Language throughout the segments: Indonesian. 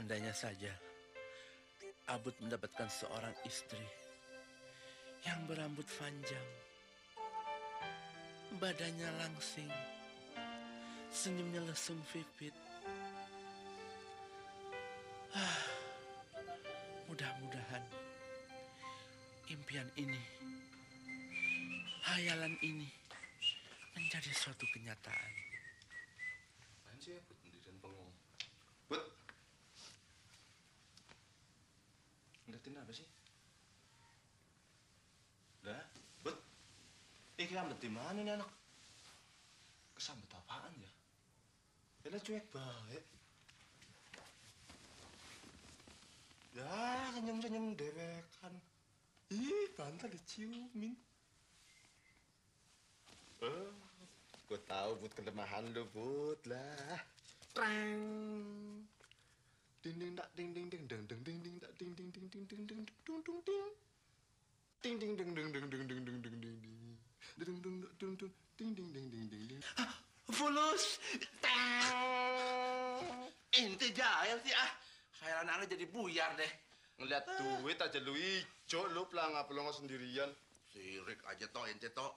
Seandainya saja Abud mendapatkan seorang istri yang berambut panjang, badannya langsing, senyumnya lesung pipit. Mudah-mudahan impian ini, hayalan ini menjadi suatu kenyataan. Apaan sih ya, Bud? Pendirian pengong. Bud! Ngeliatin apa sih? Dah, Bud. Ini ambet di mana nih anak? Kesambet apaan ya? Yalah cuek baik. Ya, senyum-senyum dewekan. Ih, bantal diciumin. Gue tahu Bud kelemahan lu, Bud lah. Treng. Ding ding dak ding ding ding ding ding ding ding dak ding ding ding ding ding ding dung dung ding. Ding ding ding ding ding ding ding ding ding ding ding. Dung dung dung dung ding ding ding ding ding ding. Fulus! Ente jahil sih ah. Khayalan anak jadi buyar deh. Ngeliat duit aja lu ijo, lu pelangap pelongo sendirian. Sirik aja toh ente toh.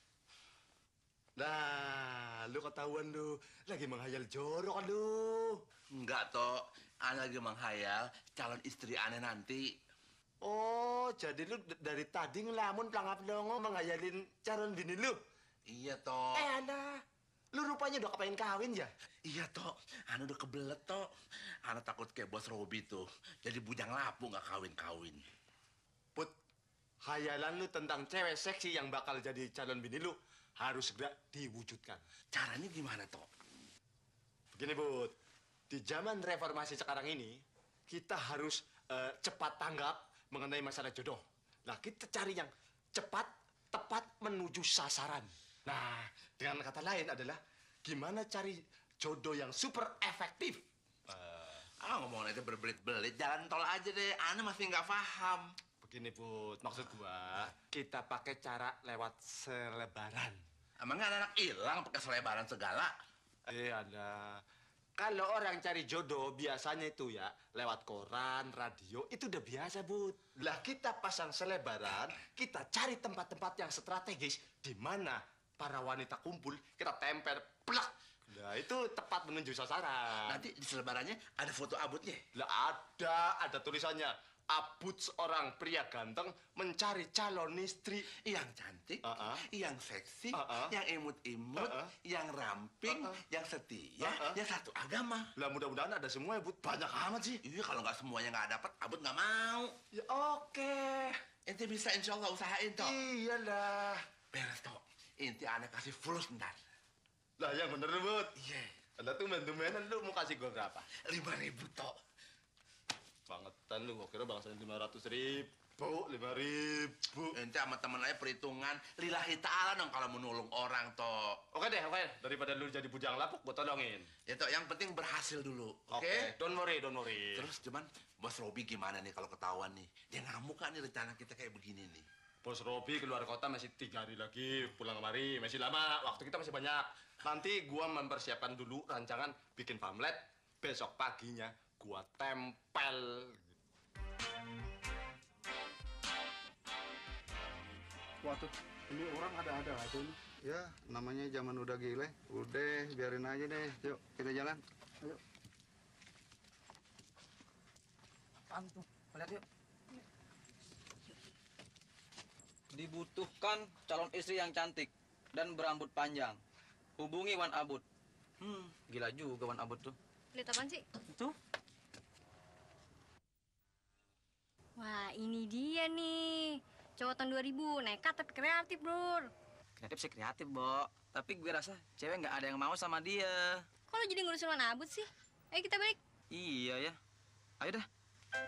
Nah, lu ketahuan lu lagi menghayal jorok kan lu. Enggak toh, anak lagi menghayal calon istri aneh nanti. Oh, jadi lu dari tadi ngelamun pelangap pelongo menghayalin calon bini lu? Iya toh. Ana, lu rupanya udah kepengen kawin ya? Iya toh, anak udah kebelet toh. Anak takut kayak bos Robi tuh, jadi bujang lapuk nggak kawin-kawin. Put, hayalan lu tentang cewek seksi yang bakal jadi calon bini lu harus segera diwujudkan. Caranya gimana toh? Begini, Bud. Di zaman reformasi sekarang ini, kita harus cepat tanggap mengenai masalah jodoh. Nah, kita cari yang cepat, tepat menuju sasaran. Nah, dengan kata lain adalah gimana cari jodoh yang super efektif. Ngomongin itu berbelit-belit, jalan tol aja deh. Ana masih nggak paham. Begini, Bud, maksud gua kita pakai cara lewat selebaran. Emang nggak ada anak hilang pakai selebaran segala? Ada. Kalau orang cari jodoh biasanya itu ya lewat koran, radio, itu udah biasa, Bud. Lah kita pasang selebaran, kita cari tempat-tempat yang strategis di mana para wanita kumpul, kita tempel, plak. Nah, itu tepat menuju sasaran. Nanti di selebarannya ada foto Abudnya. Lah ada tulisannya. Abud seorang pria ganteng mencari calon istri Yang cantik, yang seksi, yang imut-imut, yang ramping, yang setia, yang satu agama. Lah mudah-mudahan ada semua ya, Bud. Banyak amat sih. Iya, kalau nggak semuanya nggak dapat, Abud nggak mau. Ya oke. Ente bisa insya Allah usahain toh. Iyalah. Beres toh. Ente aneh kasih fulus ntar. Lah yang bener, Bud. Iya. Ada tumen-tumenan lu mau kasih gua berapa? 5.000 toh. Bangetan lu, gua kira bangsain 500.000. 5.000. Ente sama temen aja perhitungan lillahi ta'ala dong kalau menolong orang toh. Oke deh. Daripada lu jadi bujang lapuk, gua tolongin. Ya toh, yang penting berhasil dulu. Oke. Don't worry. Terus cuman Bos Robi gimana nih kalau ketahuan nih? Dia ngamuk kan nih rencana kita kayak begini nih. Bos Robi keluar kota masih 3 hari lagi, pulang kemari masih lama, waktu kita masih banyak. Nanti gua mempersiapkan dulu rancangan bikin pamflet, besok paginya gua tempel. Waduh, ini orang ada-ada aja nih. Ya, namanya zaman udah gile. Udah, biarin aja deh. Yuk, kita jalan. Ayo. Apaan tuh? Lihat yuk. Dibutuhkan calon istri yang cantik dan berambut panjang. Hubungi Wan Abud. Gila juga Wan Abud tuh. Lihat apaan sih? Itu? Wah, ini dia nih. Cowok tahun 2000, nekat tapi kreatif, Bro. Kreatif sih kreatif, Bo. Tapi gue rasa cewek nggak ada yang mau sama dia. Kok lo jadi ngurusin Wan Abud sih? Ayo kita balik. Iya ya. Ayo dah.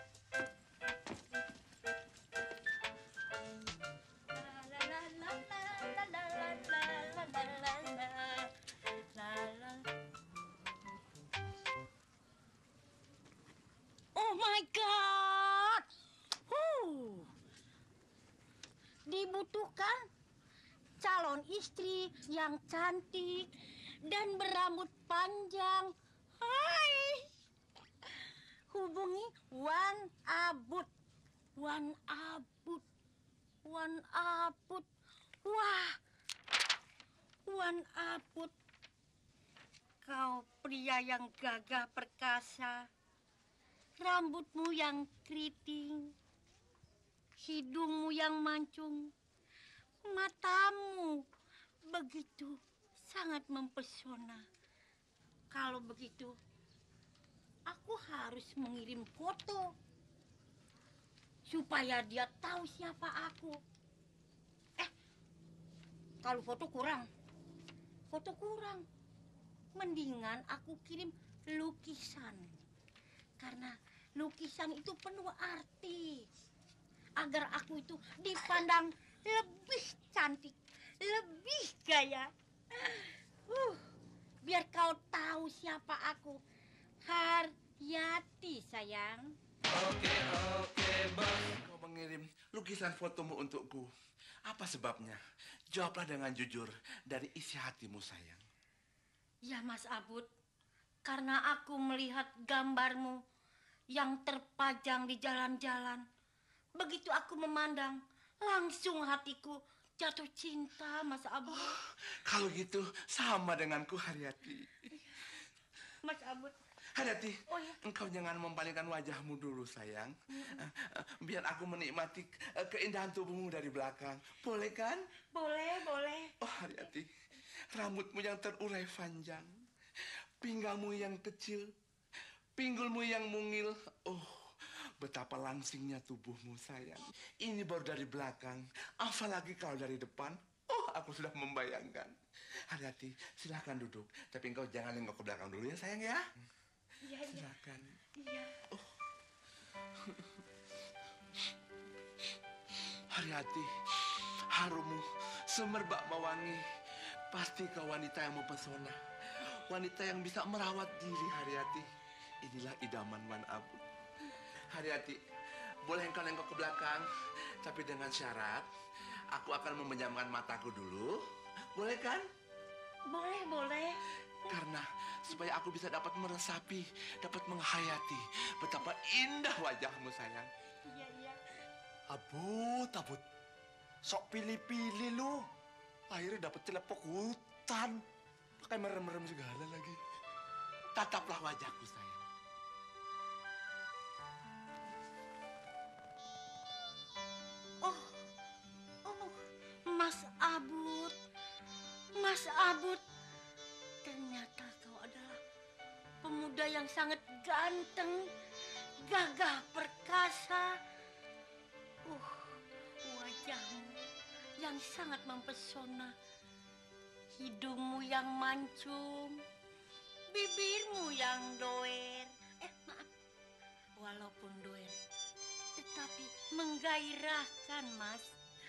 Oh my God! Dibutuhkan calon istri yang cantik dan berambut panjang. Hai! hubungi Wan Abud. Wan Abud. Wan Abud. Wah. Wan Abud. Kau pria yang gagah perkasa. Rambutmu yang keriting. Hidungmu yang mancung. Matamu begitu sangat mempesona. Kalau begitu, aku harus mengirim foto supaya dia tahu siapa aku. Kalau foto kurang. Mendingan aku kirim lukisan. Karena lukisan itu penuh arti. Agar aku itu dipandang lebih cantik, lebih gaya. Biar kau tahu siapa aku. Haryati, sayang. Oke, bos. Kau mengirim lukisan fotomu untukku. Apa sebabnya? Jawablah dengan jujur dari isi hatimu, sayang. Ya, Mas Abud. Karena aku melihat gambarmu yang terpajang di jalan-jalan. Begitu aku memandang, langsung hatiku jatuh cinta, Mas Abud. Oh, kalau gitu sama denganku, Haryati. Mas Abud. Haryati, Oh, ya. engkau jangan memalingkan wajahmu dulu, sayang. Biar aku menikmati keindahan tubuhmu dari belakang. Boleh kan? Boleh, boleh. Oh, Haryati, rambutmu yang terurai panjang, pinggangmu yang kecil, pinggulmu yang mungil. Oh, betapa langsingnya tubuhmu, sayang. Ini baru dari belakang, apalagi kalau dari depan. Oh, aku sudah membayangkan. Haryati, silakan duduk. Tapi engkau jangan nengok ke belakang dulu ya, sayang ya. Iya, iya. Silakan. Iya. Oh. Haryati, harummu semerbak mewangi. Pasti kau wanita yang mempesona. Wanita yang bisa merawat diri, Haryati. Inilah idaman Wan Abud. Haryati, boleh engkau nengok ke belakang, tapi dengan syarat aku akan memejamkan mataku dulu. Boleh kan? Boleh, boleh. Karena supaya aku bisa dapat meresapi, dapat menghayati betapa indah wajahmu, sayang. Iya, iya. Abud. Sok pilih-pilih lu. Akhirnya dapat celepok hutan. Pakai merem-merem segala lagi. Tataplah wajahku, sayang. Oh, Mas Abud. Mas Abud. Ternyata kau adalah pemuda yang sangat ganteng, gagah perkasa. Wajahmu yang sangat mempesona. Hidungmu yang mancung. Bibirmu yang doer. Maaf. Walaupun doer, tetapi menggairahkan, Mas.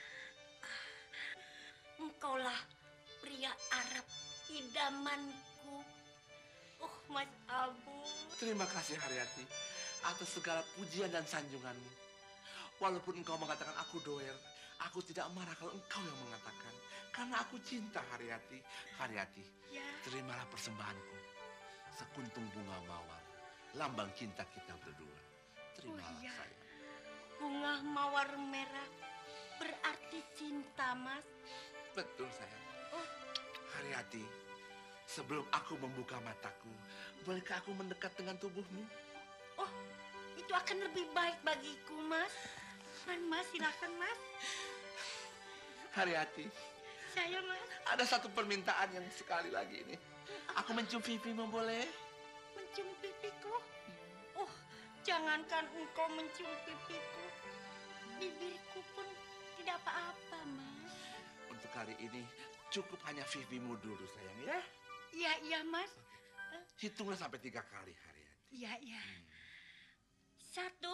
Engkaulah pria Arab idamanku. Oh, Mas Abu. Terima kasih, Haryati, atas segala pujian dan sanjunganmu. Walaupun engkau mengatakan aku doer, aku tidak marah kalau engkau yang mengatakan. Karena aku cinta, Haryati. Haryati, Ya. terimalah persembahanku. Sekuntung bunga mawar, lambang cinta kita berdua. Terimalah, iya. sayang. Bunga mawar merah berarti cinta, Mas. Betul, sayang. Oh, Haryati, sebelum aku membuka mataku, bolehkah aku mendekat dengan tubuhmu? oh, itu akan lebih baik bagiku, Mas. Mas, silakan, Mas. Haryati, Saya, Mas. ada satu permintaan yang sekali lagi ini. Aku mencium pipimu, boleh? Mencium pipiku? Oh, jangankan engkau mencium pipiku. Bibirku pun tidak apa-apa, Mas. Untuk kali ini cukup hanya pipimu dulu, sayang ya. Iya, Mas. Hitunglah sampai 3 kali, Haryati. Iya. 1,